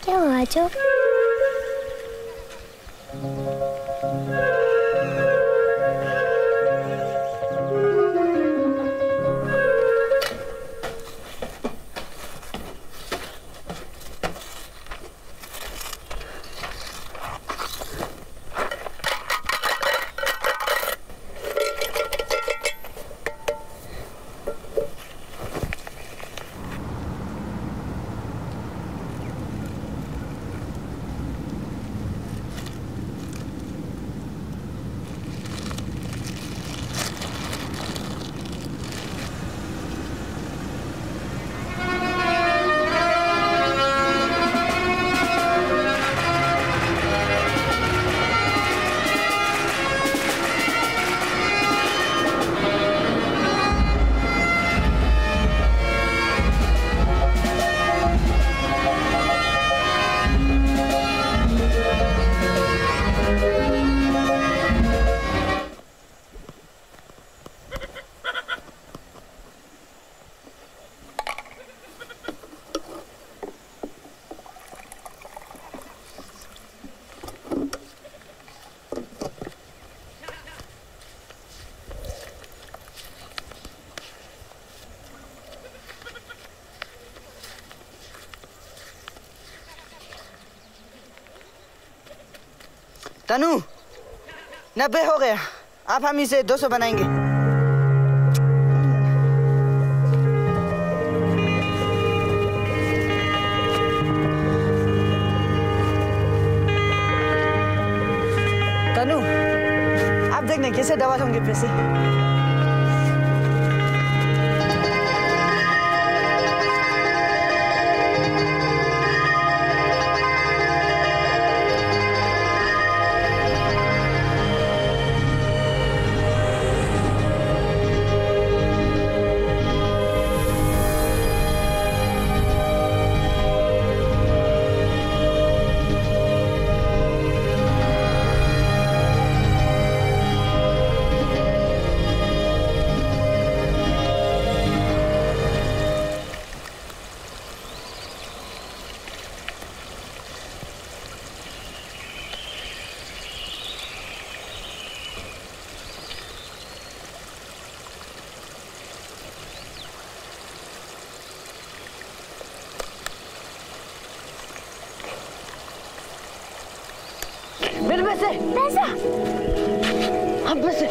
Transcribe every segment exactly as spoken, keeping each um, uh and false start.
क्यों आ जाओ। तनु, नब्बे हो गया। आप हम इसे दो सौ बनाएंगे। तनु, आप देखने कैसे डबल होंगे पैसे। मेरे पैसे पैसा हम पैसे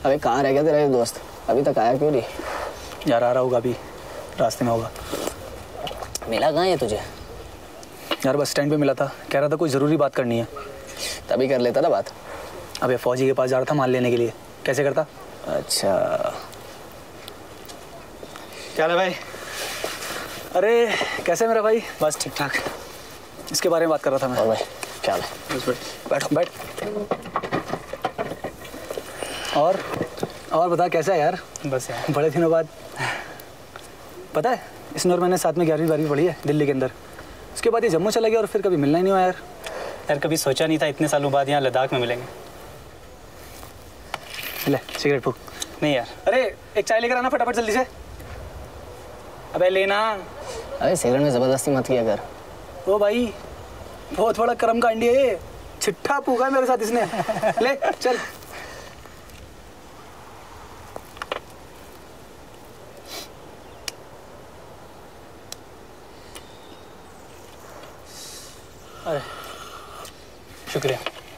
अबे कहाँ रह गया तेरा ये दोस्त, अभी तक आया क्यों नहीं? यार आ रहा होगा, अभी रास्ते में होगा। मिला कहाँ है तुझे? यार बस स्टैंड पे मिला था, कह रहा था कोई ज़रूरी बात करनी है। तभी कर लेता ना बात। अबे फौजी के पास जा रहा था माल लेने के लिए, कैसे करता? अच्छा क्या है भाई? अरे कैसे मेरा भाई? बस ठीक ठाक। इसके बारे में बात कर रहा था मैं। और भाई क्या है? बस बैठो बैठ। और और बता कैसा है यार? बस यार बड़े दिनों बाद। पता है इसने और मैंने साथ में ग्यारहवीं बारहवीं पढ़ी है दिल्ली के अंदर। उसके बाद ये जम्मू चला गया और फिर कभी मिलना ही नहीं हुआ यार। यार कभी सोचा नहीं था इतने सालों बाद यहाँ लद्दाख में मिलेंगे। ले सिगरेट फूक। नहीं यार। अरे एक चाय लेकर आना फटाफट जल्दी से। अबे लेना। अरे सिगरेट में ज़बरदस्ती मत किया कर। ओ भाई बहुत बड़ा कर्म कांडी है ये, छिट्ठा फूका है मेरे साथ इसने। ले चल। अरे शुक्रिया।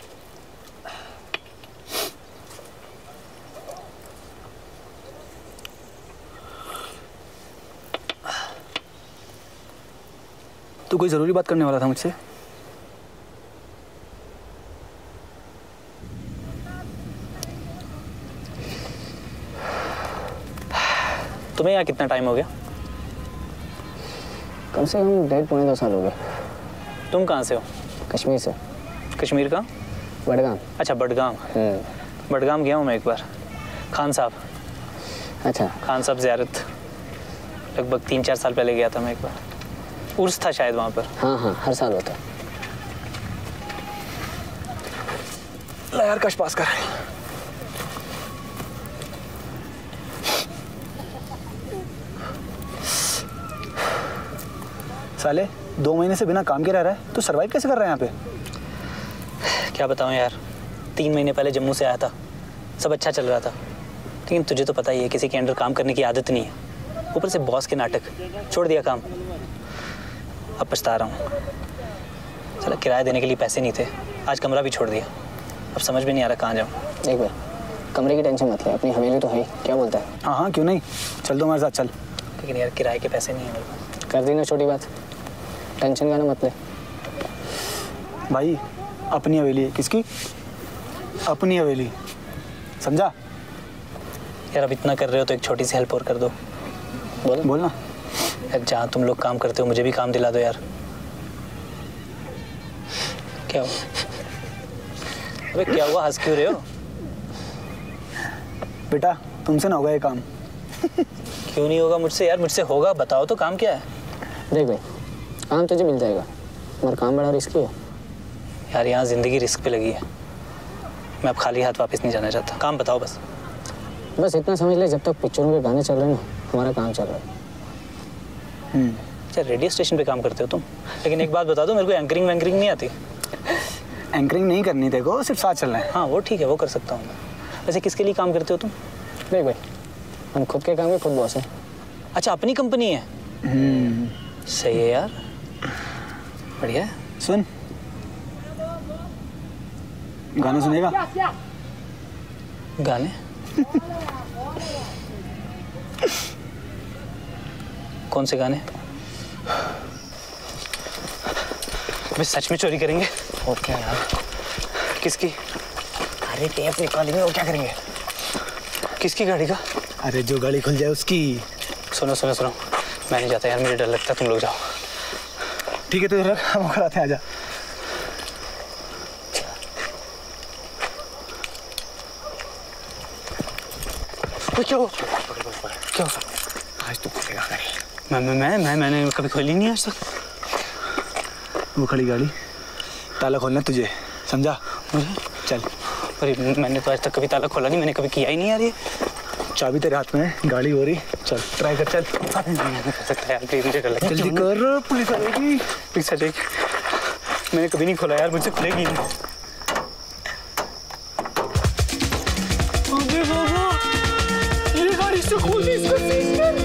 तू कोई ज़रूरी बात करने वाला था मुझसे? तुम्हें यहाँ कितना टाइम हो गया? कम से कम डेढ़ पौने दो साल हो गए। तुम कहाँ से हो? कश्मीर से। कश्मीर का? बडगाम। अच्छा बडगाम। बडगाम गया हूँ मैं एक बार। खान साहब। अच्छा खान साहब ज़ियारत लगभग तीन चार साल पहले गया था मैं एक बार। उर्स था शायद वहाँ पर। हाँ हाँ हर साल होता है। ला यार कश पास कर। साले दो महीने से बिना काम के रह रहा है, तू सरवाइव कैसे कर रहा है यहाँ पे? क्या बताऊँ यार, तीन महीने पहले जम्मू से आया था, सब अच्छा चल रहा था, लेकिन तुझे तो पता ही है किसी के अंडर काम करने की आदत नहीं है, ऊपर से बॉस के नाटक, छोड़ दिया काम। अब पछता रहा हूँ। चलो किराया देने के लिए पैसे नहीं थे, आज कमरा भी छोड़ दिया, अब समझ में नहीं आ रहा कहाँ जाऊँ। देख भाई कमरे की टेंशन मत ले, अपनी हवेली तो है, क्या बोलता है? हाँ हाँ क्यों नहीं, चल दो हमारे साथ चल। लेकिन यार किराए के पैसे नहीं है मेरे पास। कर दी ना छोटी बात, टेंशन का ना मत ले। भाई अपनी हवेली है, किसकी? अपनी हवेली, समझा? यार अब इतना कर रहे हो तो एक छोटी सी हेल्प और कर दो। बोल बोलना। यार जहाँ तुम लोग काम करते हो मुझे भी काम दिला दो यार। क्या हुआ? अबे क्या हुआ, हंस क्यों रहे हो? बेटा तुमसे ना होगा ये काम। क्यों नहीं होगा मुझसे यार? मुझसे होगा, बताओ तो काम क्या है? देख भाई काम तुझे मिल जाएगा, मगर काम बड़ा रिस्की है यार। यहाँ जिंदगी रिस्क पे लगी है, मैं अब खाली हाथ वापस नहीं जाना चाहता। काम बताओ बस। बस इतना समझ ले, जब तक पिक्चरों के गाने चल रहे हैं ना हमारा काम चल रहा है। हम्म अच्छा रेडियो स्टेशन पे काम करते हो तुम, लेकिन एक बात बता दो, मेरे को एंकरिंग वैंकरिंग नहीं आती। एंकरिंग नहीं करनी देखो, सिर्फ साथ चलना है। हाँ वो ठीक है, वो कर सकता हूँ मैं। वैसे किसके लिए काम करते हो तुम? देख भाई हम खुद के काम के खुद बॉस हैं। अच्छा अपनी कंपनी है? हम्म सही है यार, बढ़िया है। सुन गाने सुनेगा? गाने? कौन से गाने? वे सच में चोरी करेंगे? और क्या यार? किसकी? अरे टेप निकालेंगे और क्या करेंगे? किसकी गाड़ी का? अरे जो गाड़ी खुल जाए उसकी। सुनो सुनो सुनो, मैं नहीं जाता यार, मुझे डर लगता है, तुम लोग जाओ। ठीक है तो रख, हम कराते हैं, आजा। क्या हो? क्या हो? आज तो खुलेगा गाड़ी। मैं मैं मैं मैं मैंने कभी खोली नहीं आज तक। वो खड़ी गाड़ी, ताला खोलना तुझे, समझा? मुझे? चल। अरे मैंने तो आज तक कभी ताला खोला नहीं, मैंने कभी किया ही नहीं यार ये। चाबी तेरे हाथ में है, गाड़ी हो रही, चल ट्राई कर। चल नहीं कर सकता यार, प्लीज मुझे डर लगता है। जल्दी कर, पुलिस आ जाएगी। प्लीज सच, मैंने कभी नहीं खोला यार, मुझसे खुलेगी नहीं। अबे बाबा, ये गाड़ी से खोल दी, इसको सीज कर।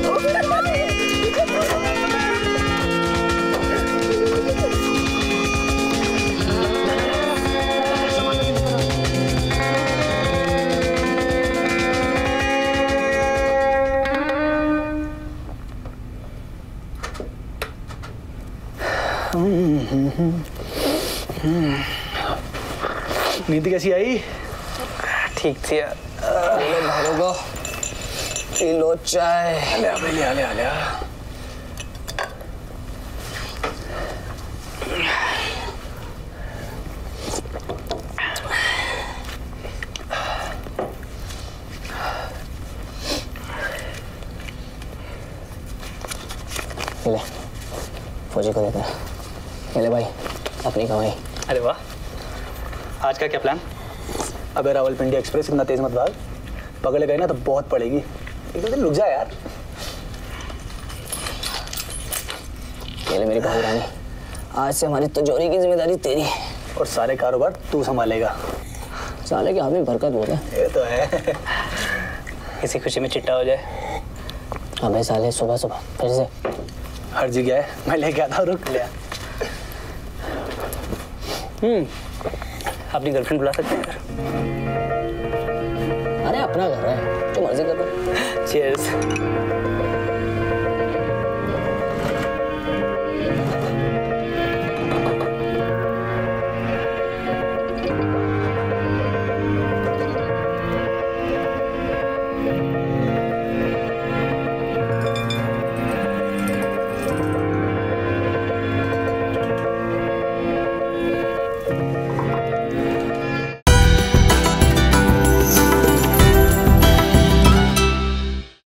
नींद कैसी आई? ठीक थी यार। ले भाई को पी लो चाय। ले आ भाई, ले आ ले आ ले आ। ले फौजी को देते हैं। ये ले भाई अपनी कमाई। अरे वाह, आज का क्या प्लान? अबे रावलपिंडी एक्सप्रेस इतना तेज मत भाग, पकड़े गए ना तो बहुत पड़ेगी। एक दो दिन रुक जा यार। ये ले मेरी बहू रानी, आज से हमारी तिजोरी की जिम्मेदारी तेरी है और सारे कारोबार तू संभालेगा। साले के हमें बरकत बोले। ये तो है। इसी खुशी में चिट्टा हो जाए। अबे साले सुबह सुबह फिर से हर जगह है, मैं लेके आता हूँ, रुक ले। हम्म अपनी गर्लफ्रेंड बुला सकते हैं यार। अरे अपना घर है, जो मर्जी कर लो। चीयर्स।